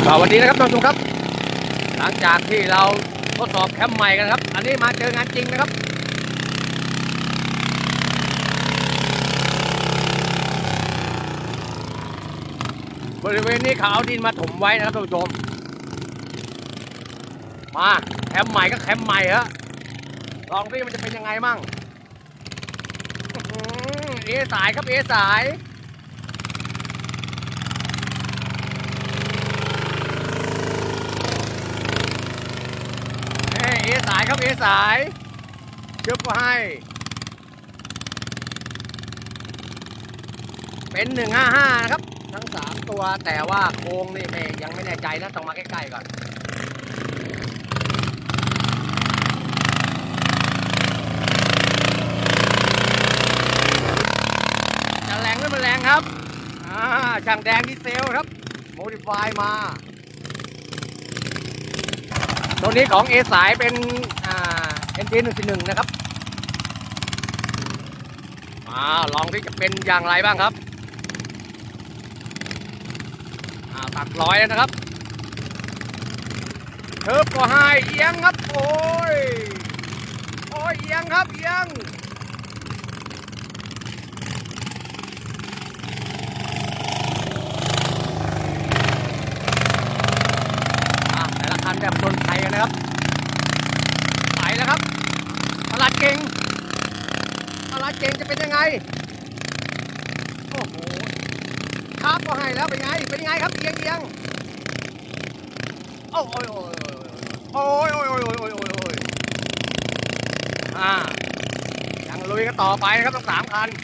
สวัสดีนะครับท่านผู้ชมครับหลังจากที่เราทดสอบแคมป์ใหม่กันครับอันนี้มาเจองานจริงนะครับบริเวณนี้เขาเอาดินมาถมไว้นะครับท่านผู้ชมมาแคมป์ใหม่ก็แคมป์ใหม่ฮะลองดิมันจะเป็นยังไงมั่งเอสายครับเอสายเอสายครับเอสายเชื่อมก็ให้เป็น155นะครับทั้ง3ตัวแต่ว่าโครงนี่ยังไม่แน่ใจนะต้องมาใกล้ๆก่อนจะแรงหรือไม่แรงครับช่างแดงดีเซลครับโมดิฟายมาตัวนี้ของ A สายเป็นNT 141นะครับลองที่จะเป็นอย่างไรบ้างครับตัดร้อยแล้วนะครับเทิร์ฟก็ให้เอียงครับโอ้ยเอียงครับเอียงแต่ละคันแบบโดนไทยกันนะครับไปแล้วครับตลาดเก่งจะเป็นยังไงโอ้โหครับก็ให้แล้วเป็นไงครับเอียงโอ้ยยังลุยกันต่อไปนะครับทั้ง3 คัน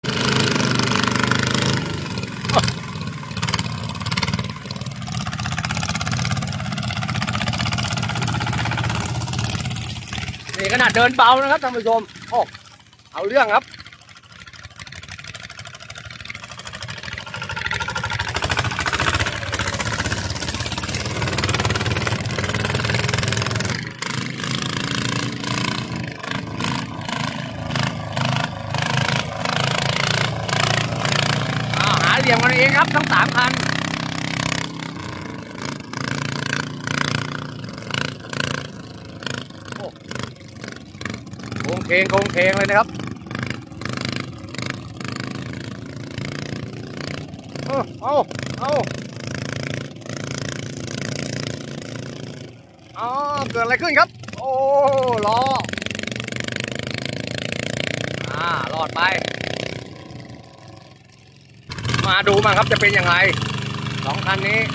นี่ขนาดเดินเบานะครับท่านผู้ชมเอาเรื่องครับหาเหลี่ยมกันเองครับทั้ง3 คันโค้งเคงเลยนะครับเกิดอะไรขึ้นครับโอ้ล้อรอดไปมาดูมาครับจะเป็นอย่างไร2 คันนี้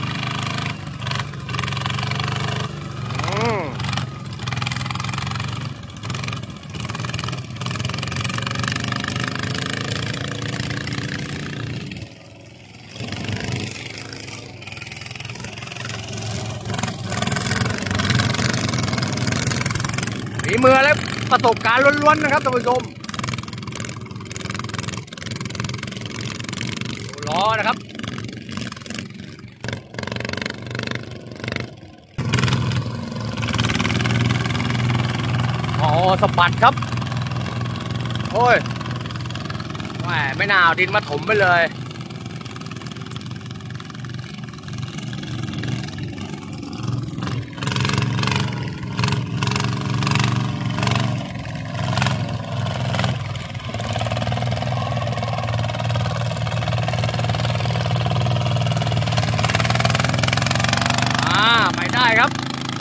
ฝีมือและประสบการณ์ล้วนๆนะครับท่านผู้ชมดูล้อนะครับสะบัดครับโอ้ยไม่น่าเอาดินมาถมไปเลยไปได้ครับ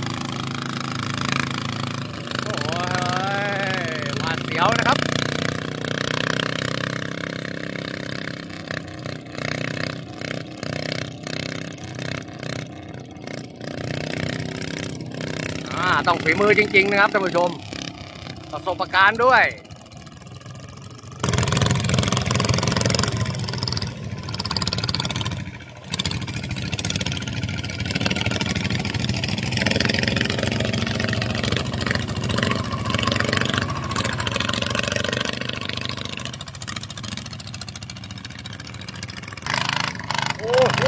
โอ้ยหวาดเสียวนะครับต้องฝีมือจริงๆนะครับท่านผู้ชมประสบการณ์ด้วยโอ้ย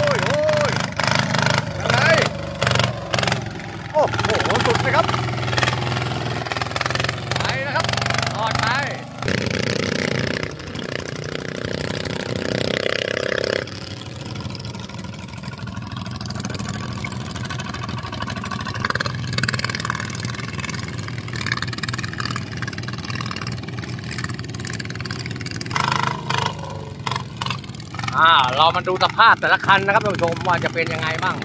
ยังไงโอ้โหสุดเลยครับไปนะครับรอดไป อเรามาดูสภาพแต่ละคันนะครับท่านผู้ชมว่าจะเป็นยังไงบ้าง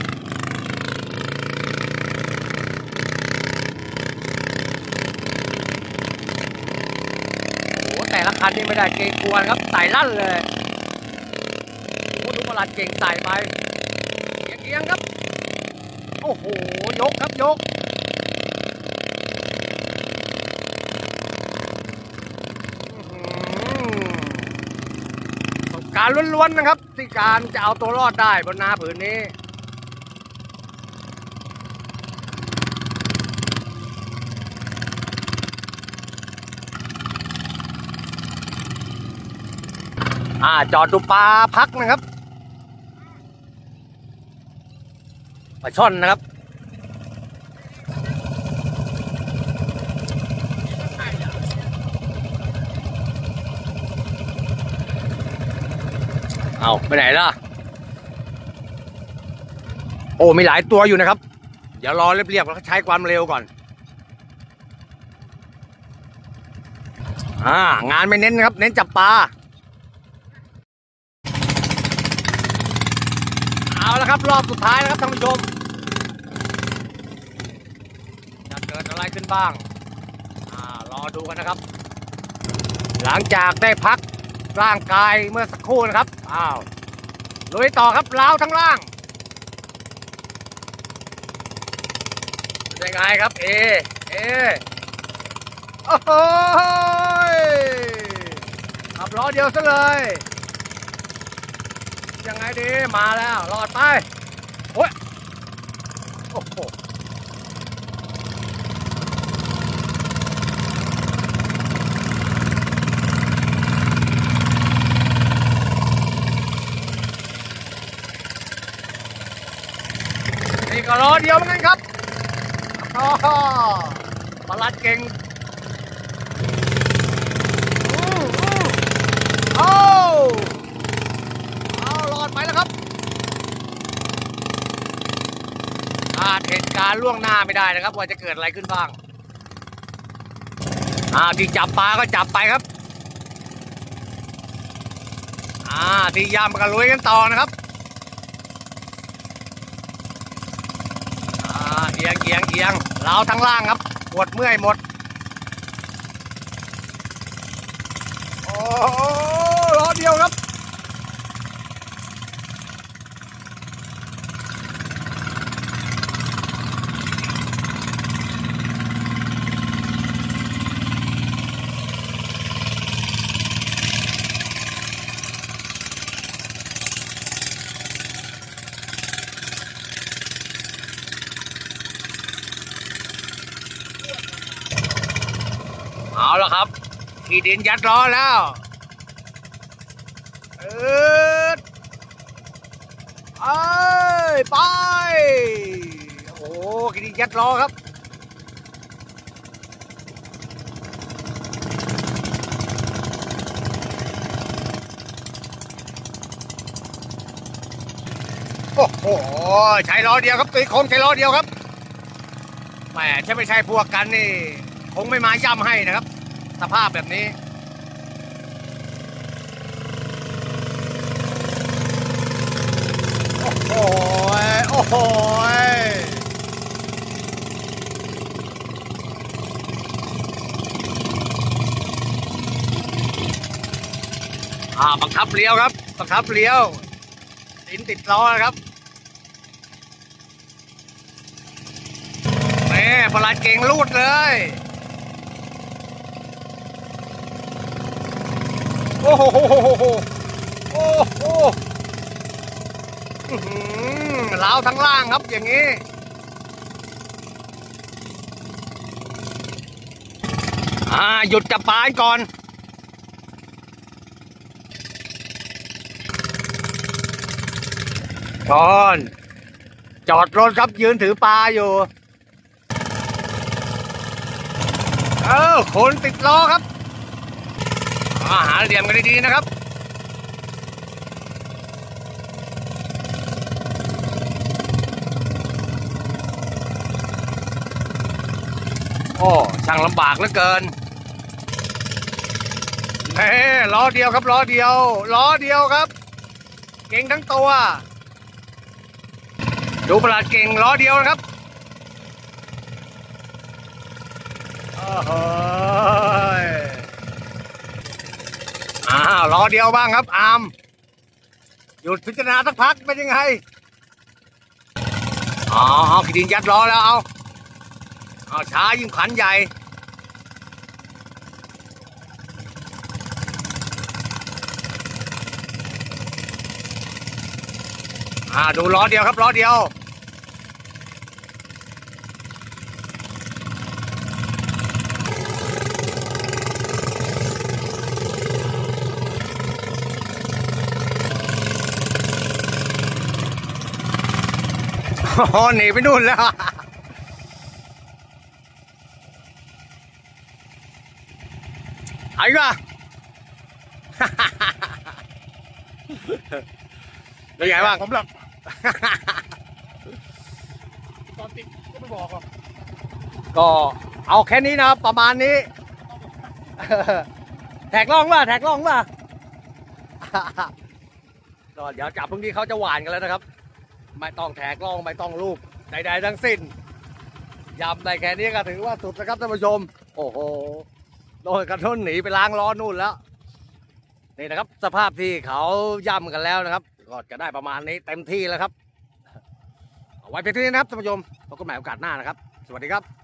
โอ้แต่ละคันนี่ไม่ได้เกรงกลัวครับใส่ลั่นเลยโอ้ดูประหลัดเก่งใส่ไปเอียงครับโอ้โหยกครับยกการล้วนๆนะครับที่การจะเอาตัวรอดได้บนนาผืนนี้จอดดูปลาพักนะครับปลาช่อนนะครับเอาไปไหนล่ะโอ้มีหลายตัวอยู่นะครับเดี๋ยวรอเรียบๆแล้วใช้ความเร็วก่อนงานไม่เน้นนะครับเน้นจับปลาเอาละครับรอบสุดท้ายนะครับท่านผู้ชมจะเกิดอะไรขึ้นบ้างรอดูกันนะครับหลังจากได้พักร่างกายเมื่อสักครู่นะครับลุยต่อครับล้าวทั้งล่างเป็นไงครับเอโอ้โหขับล้อเดียวซะเลยยังไงดีมาแล้วรอดไปโอ้ยโอ้โหนี่ก็รอเดียวเหมือนกันครับประหลัดเก่งรอดไปแล้วครับเหตุการณ์ล่วงหน้าไม่ได้นะครับว่าจะเกิดอะไรขึ้นบ้างที่จับปลาก็จับไปครับที่ยามกันลุยกันต่อนะครับเอียงเราทั้งล่างครับปวดเมื่อยหมดโอ้ล้อเดียวครับเอาละครับที่ดินยัดล้อแล้วไปโอ้ที่ดินยัดล้อครับโอ้โหใช้ล้อเดียวครับตีโค้งใช้ล้อเดียวครับแหมใช่ไม่ใช่พวกกันนี่คงไม่มาย่ำให้นะครับสภาพแบบนี้โอ้โหบังคับเลี้ยวครับบังคับเลี้ยวดินติดล้อนะครับแม่ประหลัดเก่งลูดเลยโอ้โหล้าวทั้งล่างครับอย่างนี้หยุดจับปลาก่อนจอดรถครับยืนถือปลาอยู่คนติดล้อครับหาเหลี่ยมกันดีๆนะครับช่างลำบากเหลือเกินล้อเดียวครับล้อเดียวครับเก่งทั้งตัวดูประหลาดเก่งล้อเดียวนะครับล้อเดียวบ้างครับอาร์มหยุดพิจารณาสักพักเป็นยังไงเอาขีดินยัดล้อแล้วเอาช้ายิ่งขันใหญ่ดูล้อเดียวครับล้อเดียวหนีไปนู่นแล้วไอ้ก่ะเป็นไงบ้างผมหลับตอนติดก็ไม่บอกหรอกก็เอาแค่นี้นะประมาณนี้แท็กล่องป่ะก็เดี๋ยวจับพรุ่งนี้เขาจะหวานกันแล้วนะครับไม่ต้องแท็กล่องไม่ต้องรูปใดๆทั้งสิ้นยำได้แค่นี้ก็ถือว่าสุดนะครับท่านผู้ชมโอ้โหโดนกระทุ่นหนีไปล้างล้อนู่นแล้วนี่นะครับสภาพที่เขาย่ำกันแล้วนะครับก็จะได้ประมาณนี้เต็มที่แล้วครับเอาไว้เพียงเท่านี้นะครับท่านผู้ชมพบกันใหม่โอกาสหน้านะครับสวัสดีครับ